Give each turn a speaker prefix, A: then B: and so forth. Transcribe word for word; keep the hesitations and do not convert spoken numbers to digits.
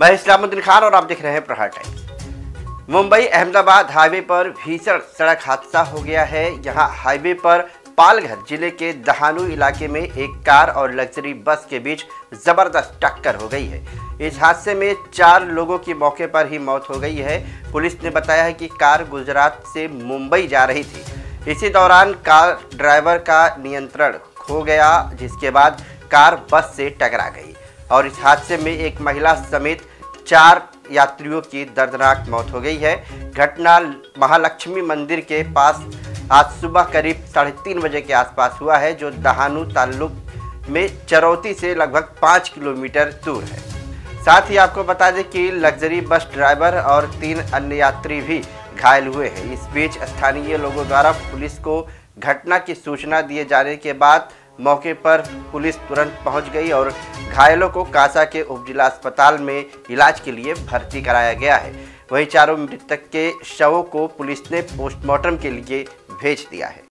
A: मैं इस्लामुद्दीन खान और आप देख रहे हैं प्रहार टाइम्स। मुंबई अहमदाबाद हाईवे पर भीषण सड़क हादसा हो गया है। यहां हाईवे पर पालघर जिले के दहानू इलाके में एक कार और लग्जरी बस के बीच जबरदस्त टक्कर हो गई है। इस हादसे में चार लोगों की मौके पर ही मौत हो गई है। पुलिस ने बताया है कि कार गुजरात से मुंबई जा रही थी। इसी दौरान कार ड्राइवर का नियंत्रण खो गया, जिसके बाद कार बस से टकरा गई और इस हादसे में एक महिला समेत चार यात्रियों की दर्दनाक मौत हो गई है। घटना महालक्ष्मी मंदिर के पास आज सुबह करीब साढ़े तीन बजे के आसपास हुआ है, जो दहानू ताल्लुक में चरौती से लगभग पाँच किलोमीटर दूर है। साथ ही आपको बता दें कि लग्जरी बस ड्राइवर और तीन अन्य यात्री भी घायल हुए हैं। इस बीच स्थानीय लोगों द्वारा पुलिस को घटना की सूचना दिए जाने के बाद मौके पर पुलिस तुरंत पहुंच गई और घायलों को कासा के उप जिला अस्पताल में इलाज के लिए भर्ती कराया गया है। वहीं चारों मृतक के शवों को पुलिस ने पोस्टमार्टम के लिए भेज दिया है।